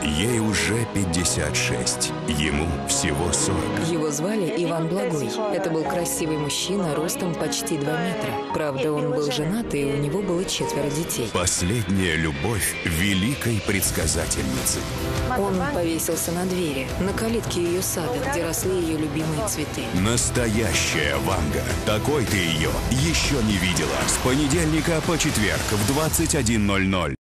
Ей уже 56, ему всего 40. Его звали Иван Благой. Это был красивый мужчина, ростом почти 2 метра. Правда, он был женат, и у него было 4 детей. Последняя любовь великой предсказательницы. Он повесился на двери, на калитке ее сада, где росли ее любимые цветы. Настоящая Ванга. Такой ты ее еще не видела. С понедельника по четверг в 21:00.